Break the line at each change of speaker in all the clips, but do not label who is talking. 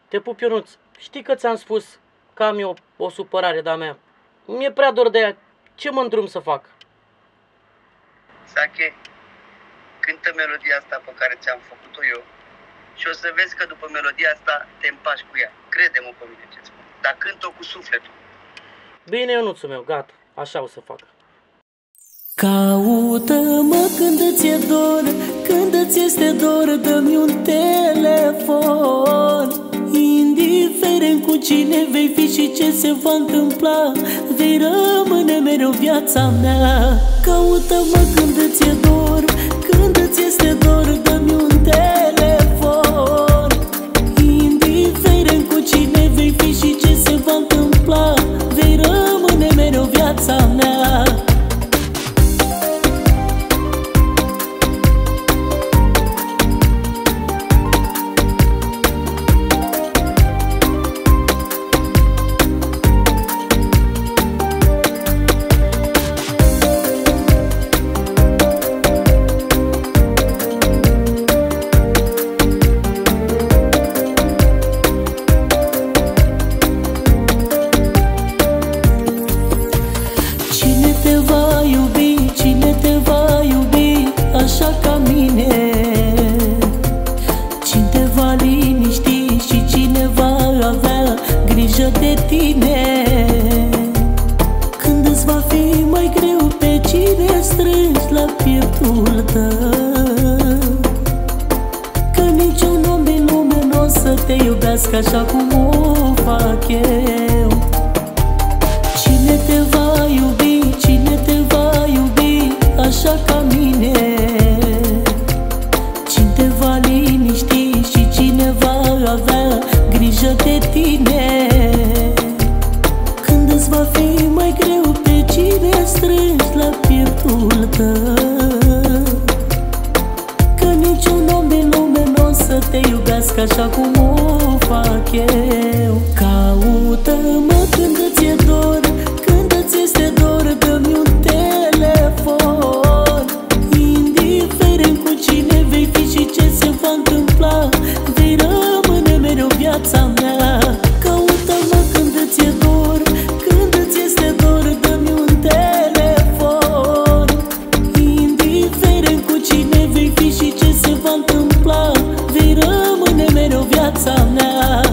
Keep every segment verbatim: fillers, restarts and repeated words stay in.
Te pup, Ionuț. Știi că ți-am spus că am eu o supărare de-a mea. Mi-e prea dor de ea. Ce mă îndrum să fac?
Sache, cântă melodia asta pe care ți-am făcut-o eu și o să vezi că după melodia asta te împași cu ea. Crede-mă pe mine ce-ți spun. Dar cântă-o cu sufletul.
Bine, Ionuțul meu, gata. Așa o să fac.
Caută-mă când ți-e dor, când ți este dor, dă-mi un telefon. Indiferent cu cine vei fi și ce se va întâmpla, vei rămâne mereu viața mea. Caută-mă când ți-e dor, când ți este dor, dă-mi un telefon. Indiferent cu cine vei fi și ce se va întâmpla, vei rămâne mereu viața mea. Așa ca mine, cine te va liniști și cine va avea grijă de tine. Când îți va fi mai greu, pe cine strângi la pieptul tău, că niciun om din lume n-o să te iubească așa cum o fac eu. Cine te va iubi, cine te va iubi așa ca mine, avea grijă de tine. Când îți va fi mai greu, pe cine strângi la pieptul tău, că niciun om din lume n-o să te iubească așa cum o fac eu. Caută-mă când ți-e dor, când ți este dor, dă-mi un telefon. Indiferent cu cine vei fi și ce se va întâmpla, vei rămâne mereu viața mea. Caută-mă când ți-e dor, când ți este dor, dă-mi un telefon. Indiferent cu cine vei fi și ce se va întâmpla, vei rămâne mereu viața mea.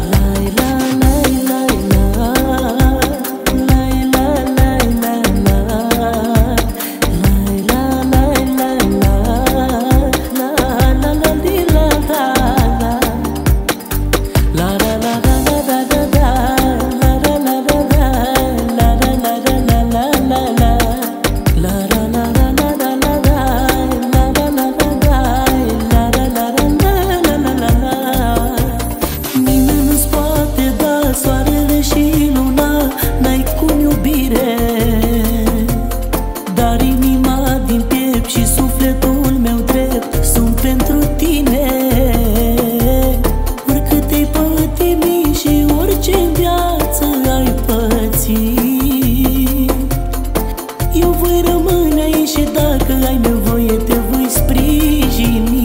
Dar inima din piept și sufletul meu drept sunt pentru tine. Oricât te-ai pătimi și orice în viață ai pățit, eu voi rămâne aici și dacă ai nevoie te voi sprijini.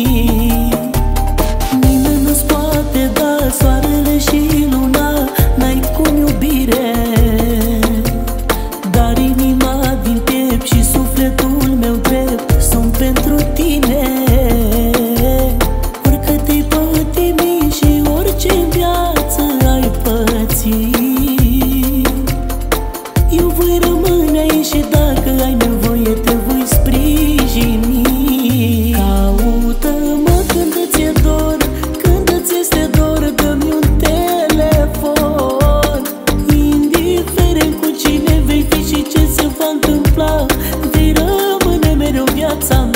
Nimeni nu-ți poate da soarele și luna, n-ai cum iubire. Dar inima din piept și sufletul meu drept sunt pentru tine. Oricât te-ai pătimi și orice în viață ai pățit, eu voi rămâne aici și dacă ai nevoie te voi sprijini. Caută-mă când ți-e dor, când ți este dor, dă-mi un telefon. Indiferent cu cine vei fi și ce se va întâmpla, vei rămâne mereu viața mea.